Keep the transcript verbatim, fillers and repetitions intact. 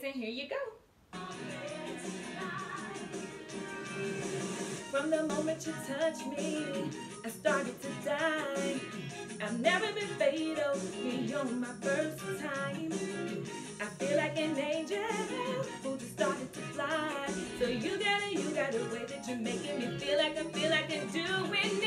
and here you go. From the moment you touched me, I started to die. I've never been fatal, you're my first time. I feel like an angel who just started to fly. So you got it, you got a way that you're making me feel like I feel like I'm doing